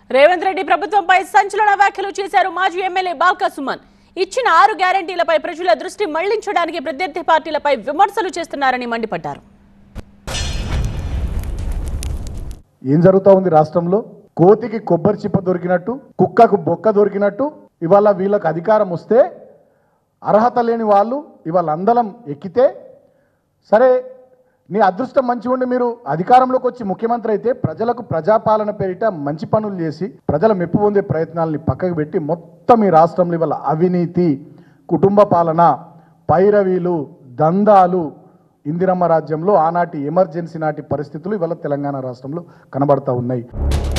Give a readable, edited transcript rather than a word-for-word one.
రేవంత్ రెడ్డి ప్రభుత్వంపై సంచలన వ్యాఖ్యలు చేశారు మాజీ ఎమ్మెల్యే బాల్క సుమన్. ఇచ్చిన 6 గ్యారెంటీలపై ప్రజల దృష్టి మళ్లించడానికి ప్రత్యర్థి పార్టీలపై విమర్శలు చేస్తున్నారని మండిపడ్డారు. ఏం జరుగుతా ఉంది రాష్ట్రంలో? కోతికి కొబ్బరి చిప్ప దొరికినట్టు, కుక్కకు బొక్క దొరికినట్టు ఇవాళ వీళ్ళకి అధికారం వస్తే అర్హత లేని వాళ్ళు ఇవాళ అందలం ఎక్కితే, సరే నీ అదృష్టం మంచిగా ఉండి మీరు అధికారంలోకి వచ్చి ముఖ్యమంత్రి అయితే ప్రజలకు ప్రజాపాలన పేరిట మంచి పనులు చేసి ప్రజల మెప్పు పొందే ప్రయత్నాలని పక్కకు పెట్టి మొత్తం ఈ రాష్ట్రంలో ఇవాళ అవినీతి, కుటుంబ పాలన, పైరవీలు, దందాలు, ఇందిరమ్మ రాజ్యంలో ఆనాటి ఎమర్జెన్సీ నాటి పరిస్థితులు ఇవాళ తెలంగాణ రాష్ట్రంలో కనబడతా ఉన్నాయి.